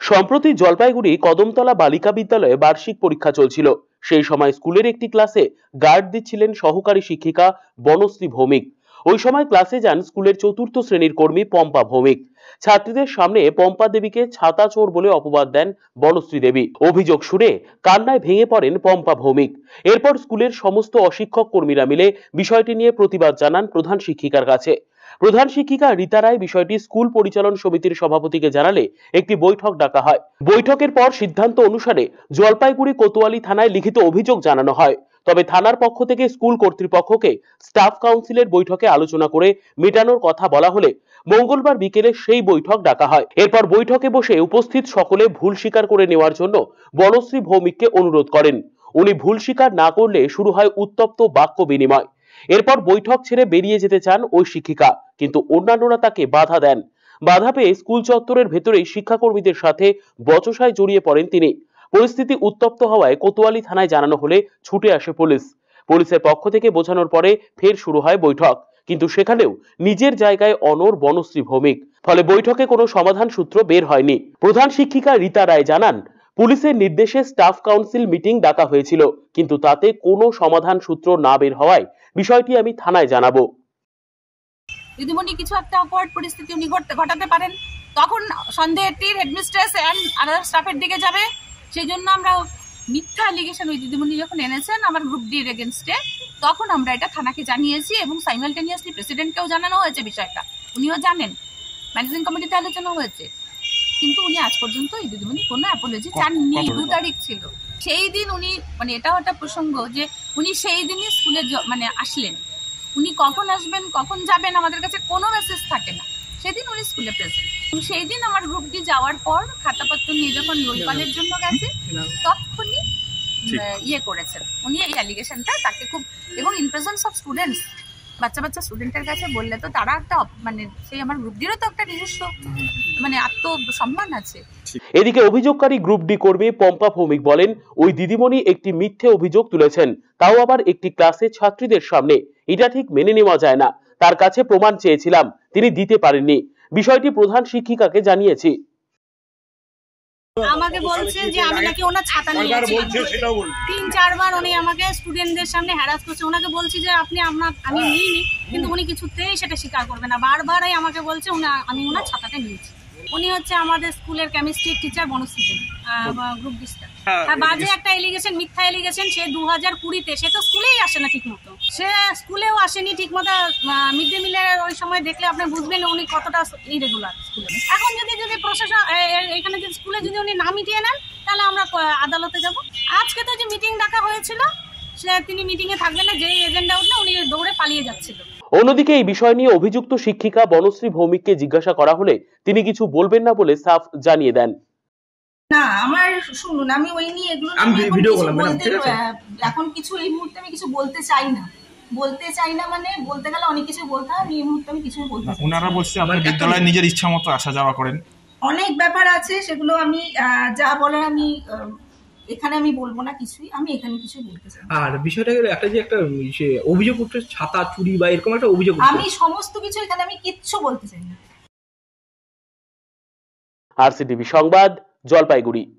সম্প্রতি জলপাইগুড়ি কদমতলা বালিকা বিদ্যালয়ে বার্ষিক পরীক্ষা চলছিল। সেই সময় স্কুলের একটি ক্লাসে গার্ড দিচ্ছিলেন সহকারী শিক্ষিকা বনশ্রী ভৌমিক। ওই সময় ক্লাসে যান স্কুলের চতুর্থ শ্রেণীর কর্মী পম্পা ভৌমিক। ছাত্রীদের সামনে পম্পা দেবীকে ছাতা চোর বলে অপবাদ দেন বনশ্রী দেবী। অভিযোগ শুনে কান্নায় ভেঙে পড়েন পম্পা ভৌমিক। এরপর স্কুলের সমস্ত অশিক্ষক কর্মীরা মিলে বিষয়টি নিয়ে প্রতিবাদ জানান প্রধান শিক্ষিকার কাছে। প্রধান শিক্ষিকা রীতা রায় বিষয়টি স্কুল পরিচালন সমিতির সভাপতিকে জানালে একটি বৈঠক ডাকা হয়। বৈঠকের পর সিদ্ধান্ত অনুসারে জলপাইগুড়ি কোতোয়ালি থানায় লিখিত অভিযোগ জানানো হয়। তবে থানার পক্ষ থেকে স্কুল কর্তৃপক্ষকে স্টাফ কাউন্সিলের বৈঠকে আলোচনা করে মেটানোর কথা বলা হলে মঙ্গলবার বিকেলে সেই বৈঠক ডাকা হয়। এরপর বৈঠকে বসে উপস্থিত সকলে ভুল স্বীকার করে নেওয়ার জন্য বনশ্রী ভৌমিককে অনুরোধ করেন। উনি ভুল স্বীকার না করলে শুরু হয় উত্তপ্ত বাক্য বিনিময়। এরপর বৈঠক ছেড়ে বেরিয়ে যেতে চান ওই শিক্ষিকা, কিন্তু অন্যান্যরা তাকে বাধা দেন। বাধা পেয়ে স্কুল চত্বরের ভেতরেই শিক্ষাকর্মীদের সাথে বচসায় জড়িয়ে পড়েন তিনি। পরিস্থিতি উত্তপ্ত হওয়ায় কোতোয়ালি থানায় জানানো হলে ছুটে আসে পুলিশ। পুলিশের পক্ষ থেকে বোঝানোর পরে ফের শুরু হয় বৈঠক, কিন্তু সেখানেও নিজের জায়গায় অনড় বনশ্রী ভৌমিক। ফলে বৈঠকে কোনো সমাধান সূত্র বের হয়নি। প্রধান শিক্ষিকা রীতা রায় জানান, পুলিশের নির্দেশে স্টাফ কাউন্সিল মিটিং ডাকা হয়েছিল, কিন্তু তাতে কোনো সমাধান সূত্র না বের হওয়ায় বিষয়টি আমি থানায় জানাবো। দিদিমণি কিছু একটা অকওয়ার্ড পরিস্থিতি উনি ঘটাতে পারেন, তখন সন্দেহটির হেডমিস্ট্রেস এন্ড আদার স্টাফের দিকে যাবে। সেই জন্য আমরা মিথ্যা অ্যালিগেশন ওই দিদিমণি যখন এনেছেন আমার গ্রুপ ডির এগেনস্টে, তখন আমরা এটা থানাকে জানিয়েছি এবং সাইমালটেনিয়াসলি প্রেসিডেন্টকেও জানানো হয়েছে বিষয়টা। উনিও জানেন, ম্যানেজিং কমিটিতে আলোচনা হয়েছে, কিন্তু উনি আজ পর্যন্ত এই দিদিমণি কোনো অ্যাপোলজি চাননি। 2 তারিখ ছিল সেই দিন। উনি এটাও একটা প্রসঙ্গ যে উনি সেই দিনই স্কুলে আসলেন। উনি কখন আসবেন কখন যাবেন আমাদের কাছে কোনো মেসেজ থাকে না। সেদিন উনি স্কুলে প্রেজেন্ট। সেই দিন আমার গ্রুপ ডি যাওয়ার পর খাতাপত্র নিয়ে যখন রোলপালের জন্য গেছে, তখনই করেছেন উনি এই অ্যালিগেশনটা তাকে খুব, এবং ইন প্রেজেন্স অফ স্টুডেন্টস, বাচ্চা স্টুডেন্টের কাছে বললে তো তারা একটা সেই আমার গ্রুপ ডিরও তো একটা নিজস্ব আত্মসম্মান আছে। এদিকে অভিযোগকারী গ্রুপ ডি কর্মী পম্পা ভৌমিক বলেন, ওই দিদিমণি একটি মিথ্যে অভিযোগ তুলেছেন, তাও আবার একটি ক্লাসে ছাত্রীদের সামনে। এটা ঠিক মেনে নেওয়া যায় না। তার কাছে প্রমাণ চেয়েছিলাম, তিনি দিতে পারেননি। বিষয়টি প্রধান শিক্ষিকাকে জানিয়েছি। আমাকে বলছে যে আমি নাকি ওনার ছাতা নিয়েছি, 3-4 বার উনি আমাকে স্টুডেন্টদের সামনে হ্যারাস করছে। ওনাকে বলছি যে আমি নিইনি, কিন্তু উনি কিছুতেই সেটা স্বীকার করবে না। বারবারই আমাকে বলছে আমি ওনার ছাতাটা নিয়েছি। উনি হচ্ছে আমাদের স্কুলের কেমিস্ট্রি টিচার বনশ্রী গ্রুপ ডিস্টার। বাজে একটা এলিগেশন, মিথ্যা এলিগেশন। সে 2020-তে সে তো স্কুলেই আসে না ঠিক মতো, সে স্কুলেও আসেনি ঠিক মতো। মিড ডে মিলের ওই সময় দেখলে আপনি বুঝবেন উনি কতটা ইরেগুলার স্কুলে। এখন যদি প্রশাসন এখানে যদি স্কুলে যদি উনি না মিটিয়ে নেন, তাহলে আমরা আদালতে যাব। আজকে তো যে মিটিং ডাকা হয়েছিল, তিনি মিটিং এ থাকবেন না, যে এজেন্ডা উঠলে উনি দৌড়ে পালিয়ে যাচ্ছিল। অন্যদিকে এই বিষয় নিয়ে অভিযুক্ত শিক্ষিকা বনশ্রী ভৌমিককে জিজ্ঞাসা করা হলে তিনি কিছু বলবেন না বলে সাফ জানিয়ে দেন। না, আমার শুনুন, আমি ওই নিয়ে এগুলো এখন কিছু এই মুহূর্তে আমি কিছু বলতে চাই না। মানে বলতে গেলে অনেক কিছু বলতে হয়, এই মুহূর্তে আমি কিছু বলতে চাই না। ওনারা বলছে আমার বিদ্যালয়ে নিজের ইচ্ছা মতো আসা যাওয়া করেন, অনেক ব্যাপার আছে, সেগুলো আমি যা বলার আমি এখানে আমি বলবো না কিছুই। আমি এখানে কিছু বলতে চাই। আর বিষয়টা একটা যে একটা অভিযোগ উঠছে ছাতা চুরি বা এরকম একটা অভিযোগ, আমি সমস্ত কিছু এখানে আমি কিচ্ছু বলতে চাই না। RCTV সংবাদ, জলপাইগুড়ি।